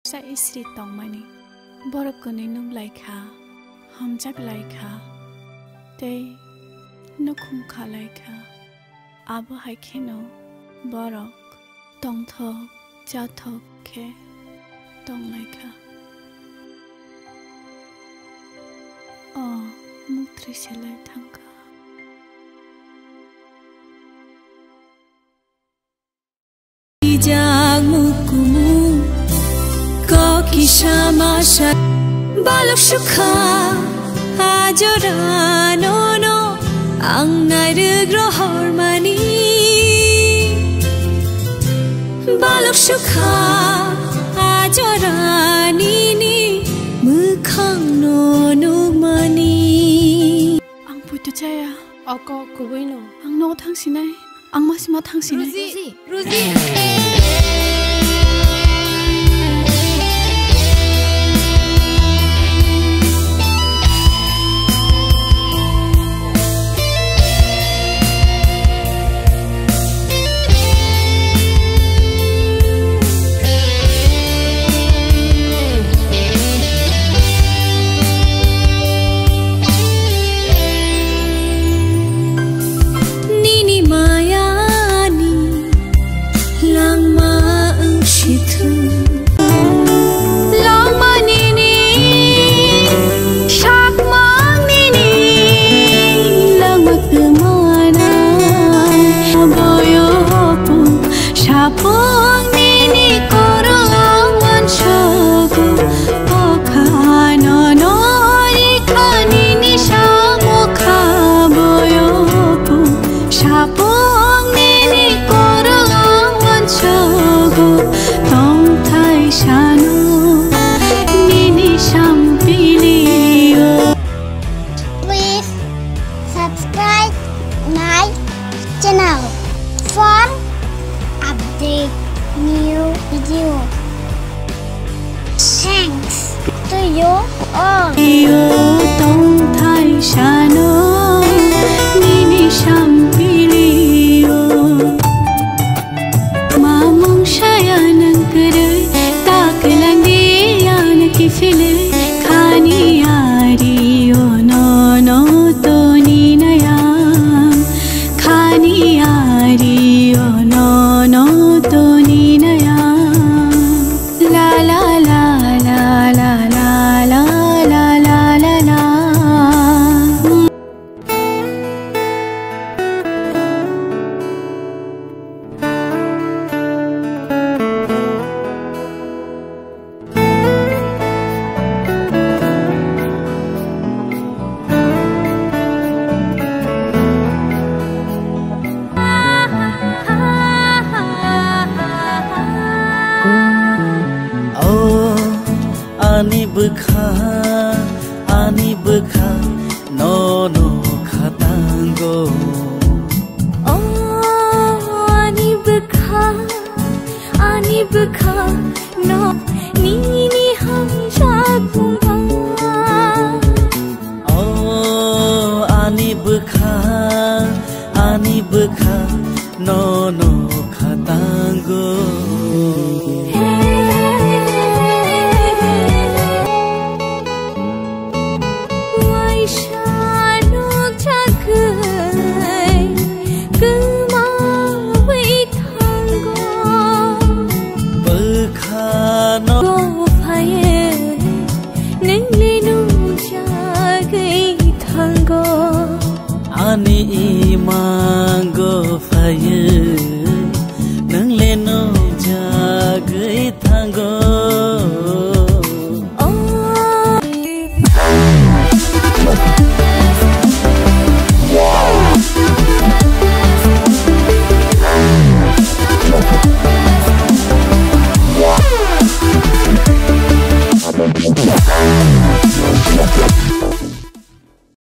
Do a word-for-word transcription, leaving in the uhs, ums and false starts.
सा इसरी तंगमानी बरफ कने नुम लाइखा हमजाक लाइखा ते नुखुम खा लाइखा आबो हाइखेनो बरफ तंगथक जाथक के तंग लाइखा अ मुक्त्रि सेलाय थांखा Jamukumu koki shamasha balok shukha ajorano no angai rugro hormani balok shukha ajorani ni mukhang no no mani ang putu jaya ako kubuino ang no thangsinai ang masima thangsinai Ruzi Ruzi subscribe my channel for update new video. Thanks to you all. Yo tong thai shano nini shampilio mamong shayanang kare taklange yan kifile khani yariyo no no to ni naya khani yariyo no no to ni naya la la la la la la la la la la la Ani bekha, ani bekha, no no khatango. Oh, ani bekha, ani bekha, no.